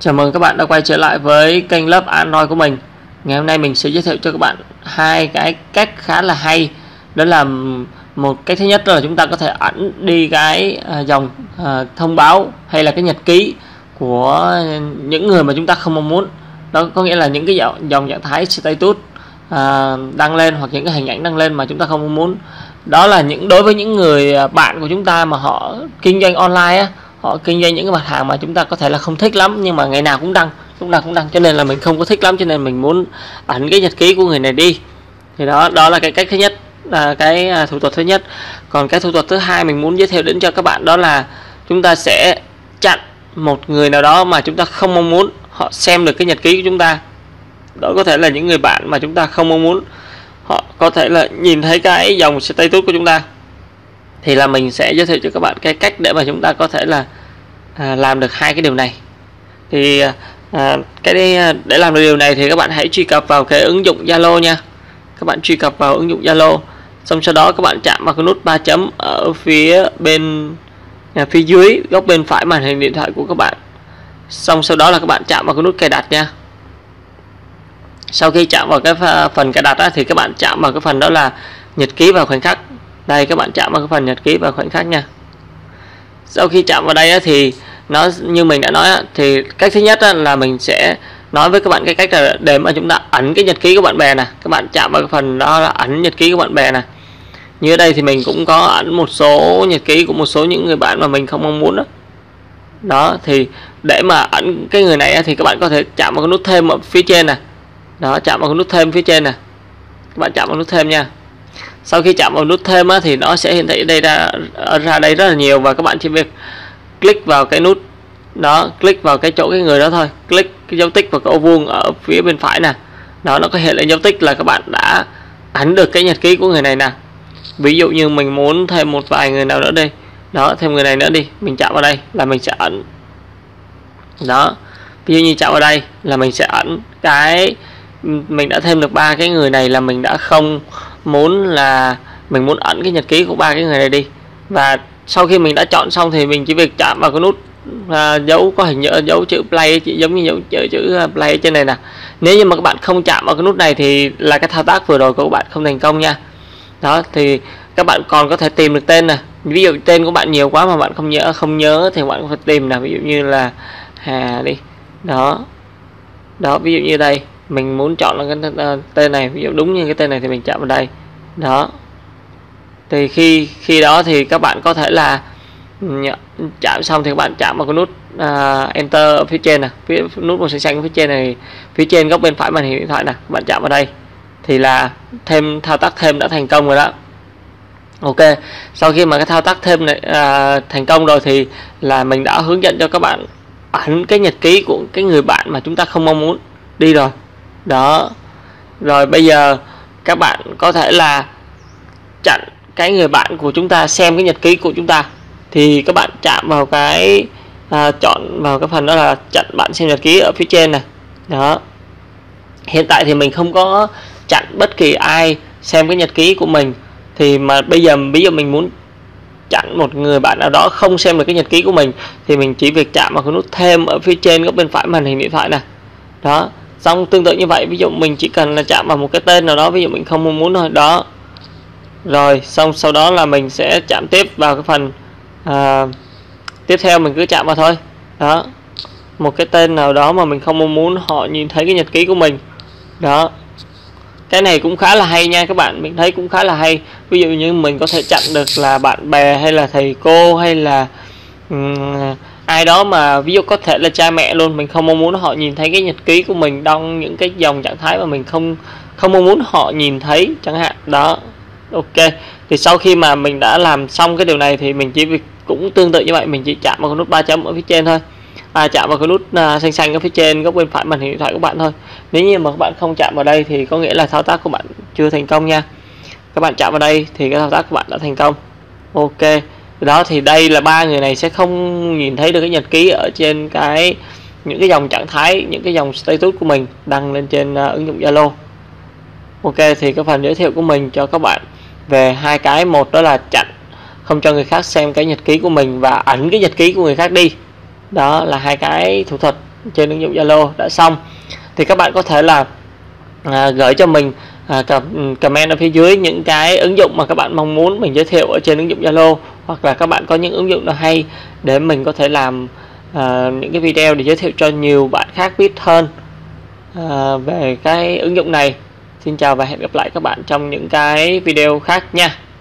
Chào mừng các bạn đã quay trở lại với kênh lớp Android của mình. Ngày hôm nay mình sẽ giới thiệu cho các bạn hai cái cách khá là hay. Đó là một cách thứ nhất là chúng ta có thể ẩn đi cái dòng thông báo hay là cái nhật ký của những người mà chúng ta không mong muốn. Đó có nghĩa là những cái dòng trạng thái status đăng lên hoặc những cái hình ảnh đăng lên mà chúng ta không mong muốn. Đó là đối với những người bạn của chúng ta mà họ kinh doanh online á, họ kinh doanh những cái mặt hàng mà chúng ta có thể là không thích lắm, nhưng mà ngày nào cũng đăng, cho nên là mình không có thích lắm, cho nên mình muốn ẩn cái nhật ký của người này đi. Thì đó là cái cách thứ nhất, cái thủ thuật thứ nhất. Còn cái thủ thuật thứ hai mình muốn giới thiệu đến cho các bạn đó là chúng ta sẽ chặn một người nào đó mà chúng ta không mong muốn họ xem được cái nhật ký của chúng ta. Đó có thể là những người bạn mà chúng ta không mong muốn họ có thể là nhìn thấy cái dòng status của chúng ta. Thì là mình sẽ giới thiệu cho các bạn cái cách để mà chúng ta có thể là làm được hai cái điều này. Thì để làm được điều này thì các bạn hãy truy cập vào cái ứng dụng Zalo nha. Các bạn truy cập vào ứng dụng Zalo, xong sau đó các bạn chạm vào cái nút 3 chấm ở phía dưới góc bên phải màn hình điện thoại của các bạn. Xong sau đó là các bạn chạm vào cái nút cài đặt nha. Sau khi chạm vào cái phần cài đặt thì các bạn chạm vào cái phần đó là nhật ký vào khoảnh khắc. Đây, các bạn chạm vào cái phần nhật ký vào khoảnh khắc nha. Sau khi chạm vào đây thì nó như mình đã nói thì cách thứ nhất là mình sẽ nói với các bạn cái cách là để mà chúng ta ẩn cái nhật ký của bạn bè nè. Các bạn chạm vào cái phần đó là ẩn nhật ký của bạn bè nè. Như ở đây thì mình cũng có ẩn một số nhật ký của một số những người bạn mà mình không mong muốn đó. Đó thì để mà ẩn cái người này thì các bạn có thể chạm vào cái nút thêm ở phía trên nè. Đó, chạm vào cái nút thêm phía trên nè. Các bạn chạm vào nút thêm nha. Sau khi chạm vào nút thêm thì nó sẽ hiển thị đây ra đây rất là nhiều, và các bạn chỉ việc click vào cái nút đó, click vào cái chỗ cái người đó thôi, click cái dấu tích vào cái ô vuông ở phía bên phải nè. Đó, nó có hiện lên dấu tích là các bạn đã ấn được cái nhật ký của người này nè. Ví dụ như mình muốn thêm một vài người nào nữa đi, đó, thêm người này nữa đi, mình chạm vào đây là mình sẽ ấn. Đó, ví dụ như chạm vào đây là mình sẽ ấn cái, mình đã thêm được 3 cái người này là mình đã không muốn, là mình muốn ẩn cái nhật ký của 3 cái người này đi. Và sau khi mình đã chọn xong thì mình chỉ việc chạm vào cái nút dấu có hình dấu chữ play, giống như dấu chữ play trên này nè. Nếu như mà các bạn không chạm vào cái nút này thì là cái thao tác vừa rồi của các bạn không thành công nha. Đó thì các bạn còn có thể tìm được tên nè. Ví dụ tên của bạn nhiều quá mà bạn không nhớ thì bạn có thể tìm nè. Ví dụ như là Hà đi. Đó, ví dụ như đây mình muốn chọn là cái tên này, ví dụ đúng như cái tên này thì mình chạm vào đây. Đó thì khi đó thì các bạn có thể là chạm xong thì các bạn chạm vào cái nút enter ở phía trên nè, nút màu xanh xanh ở phía trên này, phía trên góc bên phải màn hình điện thoại nè. Các bạn chạm vào đây thì là thao tác thêm đã thành công rồi đó. Ok, sau khi mà cái thao tác thêm này thành công rồi thì là mình đã hướng dẫn cho các bạn ẩn cái nhật ký của cái người bạn mà chúng ta không mong muốn đi rồi. Đó, rồi bây giờ các bạn có thể là chặn cái người bạn của chúng ta xem cái nhật ký của chúng ta. Thì các bạn chạm vào cái chọn vào cái phần đó là chặn bạn xem nhật ký ở phía trên này. Đó, hiện tại thì mình không có chặn bất kỳ ai xem cái nhật ký của mình. Thì mà bây giờ ví dụ mình muốn chặn một người bạn nào đó không xem được cái nhật ký của mình thì mình chỉ việc chạm vào cái nút thêm ở phía trên góc bên phải màn hình điện thoại này. Đó, xong tương tự như vậy, ví dụ mình chỉ cần là chạm vào một cái tên nào đó, ví dụ mình không mong muốn thôi. Đó, rồi xong sau đó là mình sẽ chạm tiếp vào cái phần tiếp theo, mình cứ chạm vào thôi. Đó, một cái tên nào đó mà mình không mong muốn họ nhìn thấy cái nhật ký của mình. Đó, cái này cũng khá là hay nha các bạn, mình thấy cũng khá là hay. Ví dụ như mình có thể chặn được là bạn bè hay là thầy cô hay là ai đó mà ví dụ có thể là cha mẹ luôn, mình không mong muốn họ nhìn thấy cái nhật ký của mình đăng những cái dòng trạng thái mà mình không mong muốn họ nhìn thấy chẳng hạn. Đó, ok, thì sau khi mà mình đã làm xong cái điều này thì mình chỉ việc cũng tương tự như vậy, mình chỉ chạm vào cái nút 3 chấm ở phía trên thôi, chạm vào cái nút xanh xanh ở phía trên góc bên phải màn hình điện thoại của bạn thôi. Nếu như mà các bạn không chạm vào đây thì có nghĩa là thao tác của bạn chưa thành công nha. Các bạn chạm vào đây thì cái thao tác của bạn đã thành công. Ok, đó thì đây là 3 người này sẽ không nhìn thấy được cái nhật ký ở trên những cái dòng trạng thái, những cái dòng status của mình đăng lên trên ứng dụng Zalo. Ok, thì cái phần giới thiệu của mình cho các bạn về hai cái, một đó là chặn không cho người khác xem cái nhật ký của mình và ẩn cái nhật ký của người khác đi. Đó là hai cái thủ thuật trên ứng dụng Zalo đã xong thì các bạn có thể là gửi cho mình comment ở phía dưới những cái ứng dụng mà các bạn mong muốn mình giới thiệu ở trên ứng dụng Zalo, hoặc là các bạn có những ứng dụng nào hay để mình có thể làm những cái video để giới thiệu cho nhiều bạn khác biết hơn về cái ứng dụng này. Xin chào và hẹn gặp lại các bạn trong những cái video khác nha.